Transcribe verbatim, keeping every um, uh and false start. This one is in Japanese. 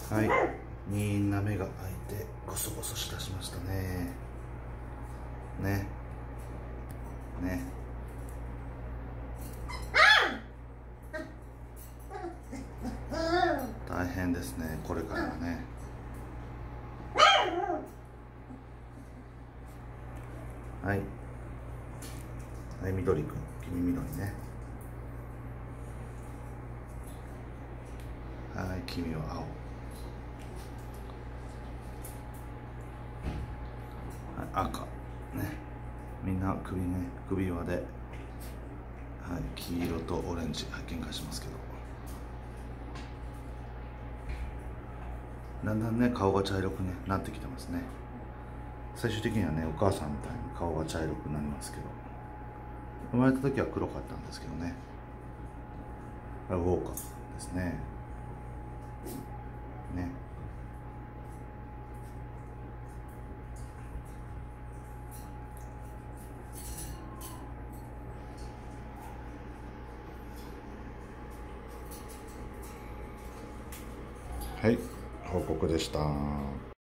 はい、みんな目が開いてゴソゴソしだしましたね。ねね大変ですね、これからはね。はいはい、緑くん、君緑ね。はい、君は青。はい、赤ね。みんな首ね、首輪で、はい、黄色とオレンジ、はい、喧嘩しますけど、だんだんね顔が茶色く、ね、なってきてますね。最終的にはねお母さんみたいに顔が茶色くなりますけど、生まれた時は黒かったんですけどね。ウォーカーですね。ね。はい、報告でした。